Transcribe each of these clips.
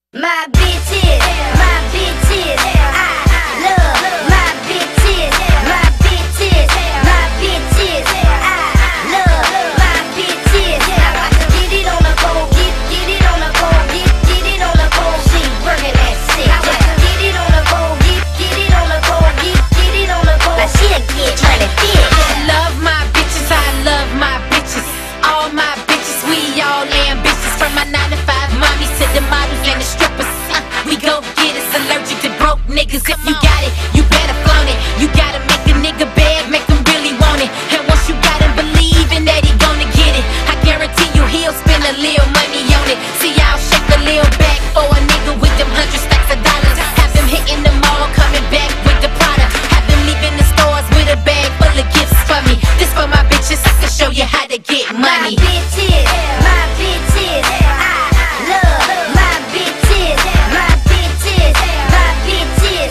My bitches, my bitches, I love my bitches, my bitches, my bitches, I love my bitches. I can get it on the go, get it on the go, get it on the go. She working that shit. I can get it on the go, get it on the go, get it on the go. Now she a get trying to fit. I love my bitches, I love my bitches. All my bitches, we all ambitious. From my 9 to 5 mommies to the models and the strippers. We go get it, allergic to broke niggas. If you got it, you better flaunt it. You gotta make a nigga beg, make him really want it. And once you got him believing that he gonna get it, I guarantee you he'll spend a little money on it. See, I'll shake a little back for a nigga with them 100 stacks of dollars. Have him hitting the mall, coming back with the product. Have him leaving the stores with a bag full of gifts for me. This for my bitches, I can show you how to get money. My bitches, my bitches, I love my bitches, my bitches, my bitches,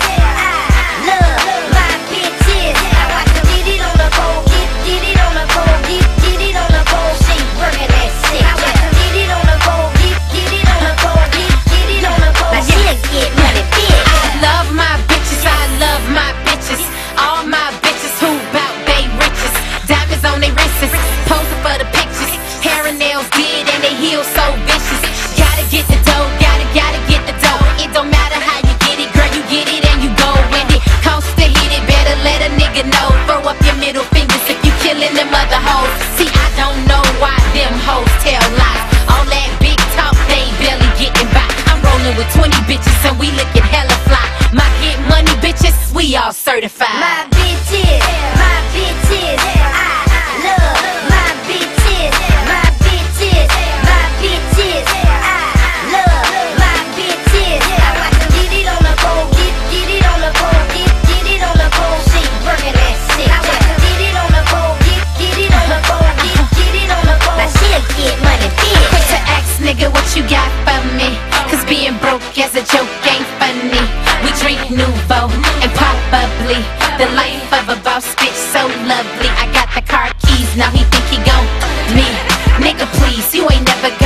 I love my bitches. I can get it on the go, get it on the go, get it on the go. She working that shit. I can get it on the go, get it on the go, get it on the go. Now she a get money bitch. I love my bitches, I love my bitches. All my bitches who bout they riches. Diamonds on they wrists, posing for the pictures. Hair and nails did and they heels so vicious. Gotta get the dough, gotta get the dough. It don't matter how you get it, girl, you get it and you go with it. Cost to hit it, better let a nigga know. Throw up your middle fingers if you killing them other hoes. See, I don't know why them hoes tell lies. All that big talk, they barely getting by. I'm rolling with 20 bitches and we looking hella fly. My get money bitches, we all certified. My bitches, my bitches, I love my bitches, my bitches, my bitches, I love my bitches. I can get it on the go, get it on the go, get it on the go. She working that shit. I can get it on the go, get it on the go, get it on the go. Now she a get money bitch. Quick to ask nigga what you got for me, cause being broke as a joke ain't funny. We drink Nouveau and pop bubbly. The life of a boss bitch so lovely. I got the car keys, now he think he gon' me. Nigga please, you ain't never got